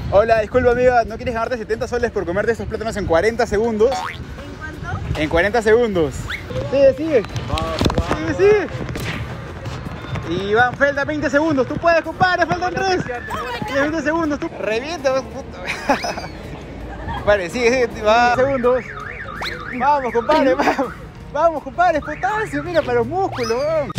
Hola, disculpa amiga, ¿no quieres ganarte 70 soles por comerte estos plátanos en 40 segundos? ¿En cuánto? En 40 segundos. Sigue. Sigue. Y faltan 20 segundos. Tú puedes, compadre, faltan 3. 20 segundos, tú. Revienta, puto. Vale, sigue, va. Segundos. Vamos, compadre, vamos. Vamos, compadre, es potasio, mira, para los músculos. Vamos.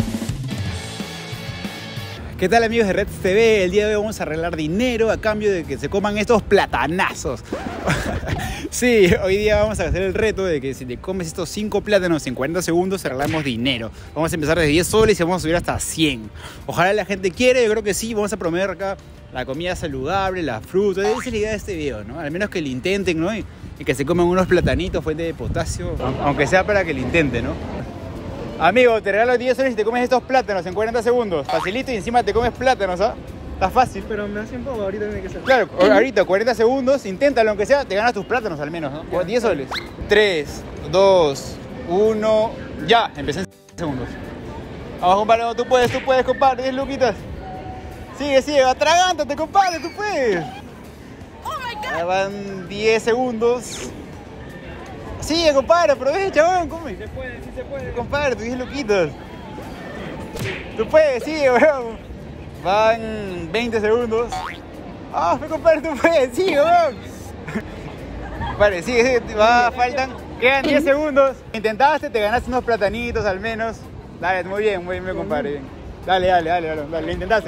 ¿Qué tal amigos de Reds TV? El día de hoy vamos a arreglar dinero a cambio de que se coman estos platanazos. Sí, hoy día vamos a hacer el reto de que si te comes estos 5 plátanos en 40 segundos arreglamos dinero. Vamos a empezar desde 10 soles y vamos a subir hasta 100. Ojalá la gente quiera, yo creo que sí. Vamos a promover acá la comida saludable, la fruta. Esa es la idea de este video, ¿no? Al menos que lo intenten, ¿no? Y que se coman unos platanitos, fuente de potasio, aunque sea para que lo intenten, ¿no? Amigo, te regalo 10 soles y te comes estos plátanos en 40 segundos. Facilito y encima te comes plátanos, ¿ah? Está fácil. Pero me hace un poco, ahorita tiene que ser. Claro, ahorita 40 segundos, inténtalo aunque sea, te ganas tus plátanos al menos, ¿no? 10 soles. 3, 2, 1, ya, empecé en segundos. Vamos, compadre, tú puedes, compadre, 10 luquitas. Sigue, atragántate, compadre, tú puedes. Oh my God. Ya van 10 segundos. Sigue, compadre, aprovecha, weón, come. Sí se puede. Compadre, tus 10 luquitas. Tú puedes, sigue, weón. Van 20 segundos. Ah, compadre, tú puedes, sigue, weón. Vale, sigue, quedan 10 segundos. Intentaste, te ganaste unos platanitos al menos. Dale, muy bien, compadre. Bien. Dale, lo intentaste.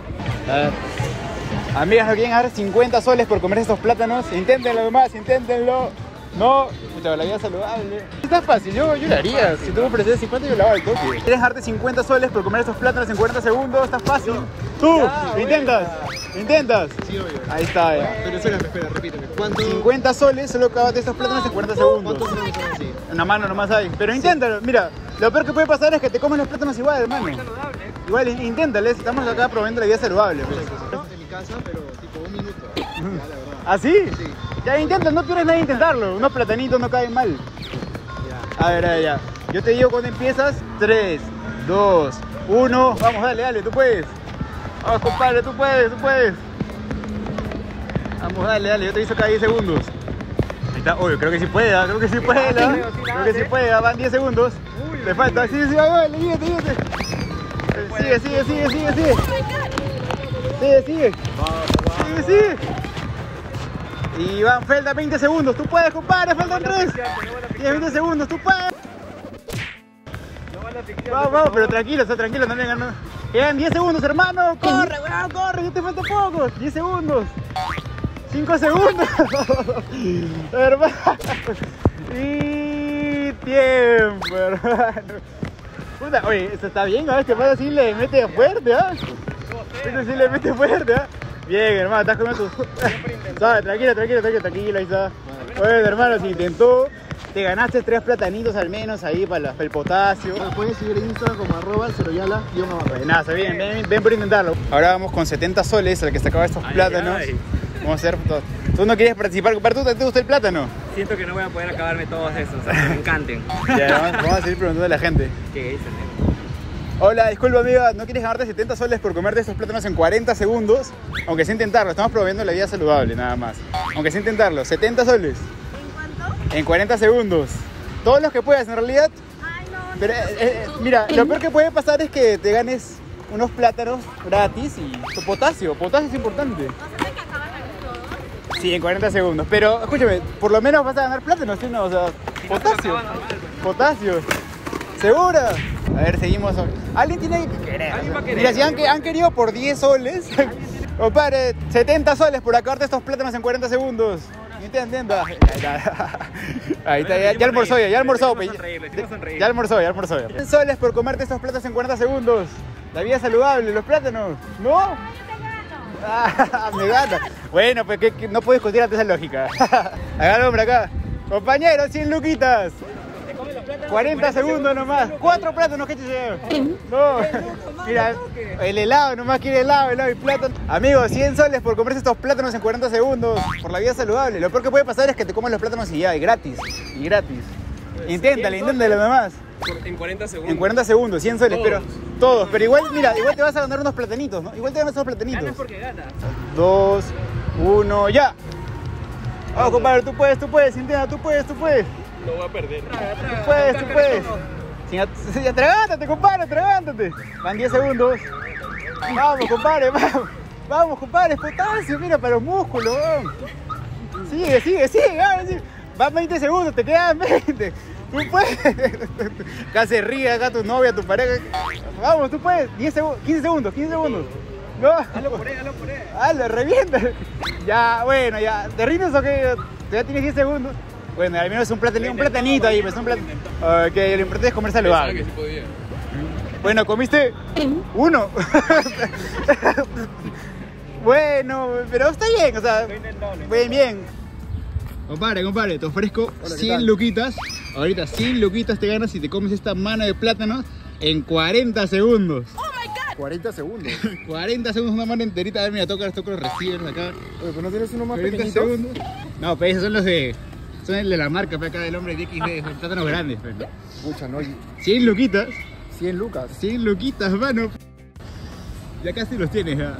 Amigas, ¿no quieren ganar 50 soles por comer estos plátanos? Inténtenlo nomás, inténtenlo. No, escucha, la vida saludable. Está fácil, yo lo haría. Si tú me ofreces 50, yo lo hago al toque. ¿Quieres darte 50 soles por comer estos plátanos en 40 segundos? Está fácil. Tú, ¿lo intentas? Sí, obvio. Ahí está, ya. Pero espera, repíteme. ¿Cuánto? 50 soles, solo acabas estos plátanos en 40 segundos. ¿Cuántos gramos son así? Una mano nomás hay. Pero inténtalo, mira. Lo peor que puede pasar es que te comen los plátanos igual, hermano. Igual, inténtalo, estamos acá probando la vida saludable. Pues. En mi casa, pero tipo 1 minuto. Ya, la verdad. ¿Ah, sí? Sí. Ya inténtalo, no pierdes nada de intentarlo. Unos platanitos no caen mal. Ya. A ver, ya. Yo te digo cuando empiezas. 3, 2, 1. Vamos, dale, tú puedes. Vamos, compadre, tú puedes. Vamos, dale, yo te hice acá 10 segundos. Ahí está, obvio, creo que sí puede, ¿no? Creo que sí puede, van 10 segundos. Te falta, sí, dale, guíate. Sigue. Sigue. Y faltan 20 segundos, tú puedes, compadre, faltan 3. 20 segundos, tú puedes. Vamos, pero tranquilo, no me ganó. Quedan 10 segundos, hermano. Corre, ya te falta poco. 10 segundos. 5 segundos. Hermano. Y tiempo, hermano. Puta, oye, esto está bien, ¿no? Este pata sí le mete fuerte, ¿ah? Bien, hermano, estás comiendo tus... Tranquilo, ahí está. Bueno, hermano, se intentó. Te ganaste 3 platanitos al menos ahí para el potasio. Me puedes seguir en Instagram como @ceroyala. Nada, ven por intentarlo. Ahora vamos con 70 soles al que se acaba estos plátanos. Vamos a hacer todo. ¿Tú no quieres participar? ¿Tú te gusta el plátano? Siento que no voy a poder acabarme todos esos, o sea, que me encanten. Ya, vamos a seguir preguntando a la gente. ¿Qué dicen? Hola, disculpa amiga, ¿no quieres ganarte 70 soles por comerte estos plátanos en 40 segundos? Aunque sea intentarlo, estamos promoviendo la vida saludable nada más. Aunque sea intentarlo, 70 soles. ¿En cuánto? En 40 segundos. Todos los que puedas en realidad. Ay, no. Pero mira, lo peor que puede pasar es que te ganes unos plátanos gratis y tu potasio es importante. ¿No sabes que acaban aquí todos? Sí, en 40 segundos. Pero escúchame, por lo menos vas a ganar plátanos, ¿sí o no? O sea, potasio. ¿Segura? A ver, seguimos. Alguien tiene que querer. Alguien va a querer. Mira, si han querido por 10 soles. Compadre, 70 soles por acabarte estos plátanos en 40 segundos. Intenta. Ahí está, ya almorzó. Ya almorzó. 10 soles por comerte estos plátanos en 40 segundos. La vida saludable, los plátanos. ¿No? Me gana. Bueno, pues que no puedes discutir ante esa lógica. Haga hombre acá. Compañero, 100 luquitas. 40 segundos nomás. 4 plátanos que te llevan. No. Mira, el helado, nomás quiere helado y plátano. Amigos, 100 soles por comerse estos plátanos en 40 segundos. Por la vida saludable. Lo peor que puede pasar es que te coman los plátanos y ya, y gratis. Inténtalo nomás. En 40 segundos. En 40 segundos, 100 soles, pero igual, mira, igual te vas a ganar unos platanitos, ¿no? Igual te ganas unos platanitos. Ganas porque ganas. 2, 1, ya. Vamos, compadre, tú puedes, Centeno, tú puedes. Lo voy a perder. Tú puedes. Atragántate, compadre, atragántate. Van 10 segundos. Vamos, compadre, vamos. Vamos, compadre, es potasio, mira, para los músculos. Vamos. Sigue, vamos, sigue. Van 20 segundos, te quedan 20. Tú puedes. Acá se ríe, acá tu novia, tu pareja. Vamos, tú puedes. 15 segundos. No. Hazlo por ahí. Hazlo, revienta. Ya, bueno, ya. ¿Te rindes o qué? Ya tienes 10 segundos. Bueno, al menos un platanito ahí, pues un platanito. Ok, lo importante es comer saludable. Que sí podía. Bueno, ¿comiste? 1. Bueno, pero está bien, o sea, bien. Compadre, te ofrezco 100 luquitas. Ahorita 100 luquitas te ganas si te comes esta mano de plátanos en 40 segundos. 40 segundos. 40 segundos, una mano enterita. A ver, mira, toca los recién acá. Oye, ¿pero no tienes uno más 40 pequeñito? segundos. No, pero esos son los de... Son el de la marca, pues, acá del hombre de XD, son plátanos grandes, pues, ¿no? Pucha, no. 100 luquitas. 100 lucas. 100 luquitas, mano. Ya casi los tienes, ya.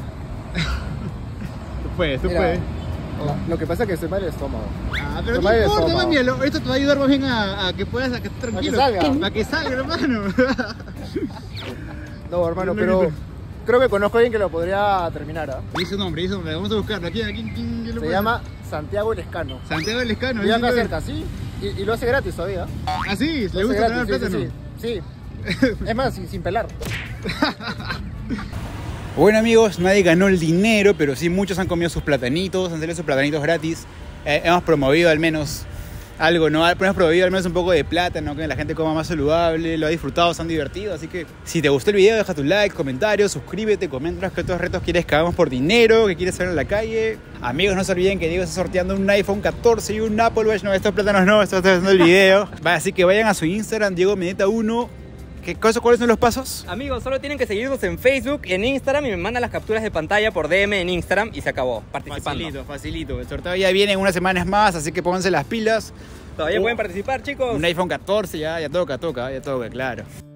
Tú puedes. Lo que pasa es que estoy mal de estómago. Ah, pero Toma no el importa, estómago. mami, esto te va a ayudar más bien a que puedas, a que estés tranquilo. Para que salga, hermano. No, hermano, Un pero loquito. creo que conozco a alguien que lo podría terminar, ¿ah? Dice un nombre, vamos a buscarlo. ¿Quién lo Se puede llama Santiago Lescano. hacer? Santiago Lescano. Vive acá dice- cerca, ¿sí? Y lo hace gratis todavía. Ah, sí, Lo le hace gusta tener gratis, plátano. sí. Es más, sin pelar. Bueno, amigos, nadie ganó el dinero, pero sí muchos han comido sus platanitos, han salido sus platanitos gratis. Hemos promovido al menos algo, ¿no? Hemos promovido al menos un poco de plátano, que la gente coma más saludable, lo ha disfrutado, se han divertido. Así que si te gustó el video, deja tu like, comentario, suscríbete, coméntanos qué otros retos quieres que hagamos por dinero, que quieres ver en la calle. Amigos, no se olviden que Diego está sorteando un iPhone 14 y un Apple Watch. No, estos plátanos no, esto está haciendo el video. Así que vayan a su Instagram, Diego Meneta 1. ¿Cuáles son los pasos? Amigos, solo tienen que seguirnos en Facebook y en Instagram y me mandan las capturas de pantalla por DM en Instagram y se acabó, participando. Facilito. El sorteo ya viene en unas semanas más, así que pónganse las pilas. Todavía pueden participar, chicos. Un iPhone 14 ya toca, claro.